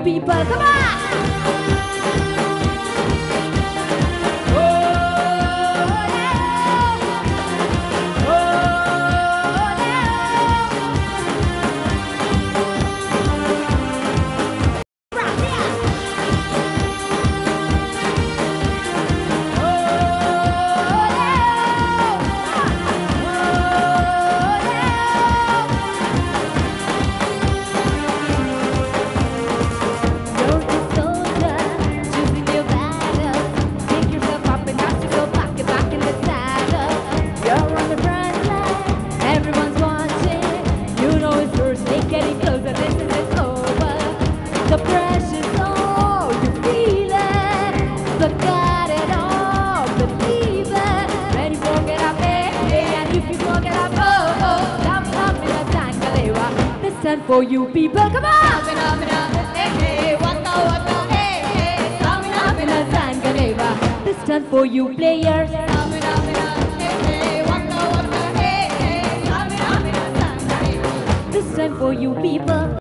people. Come on! For you people, come on! This time for you players. This time for you people.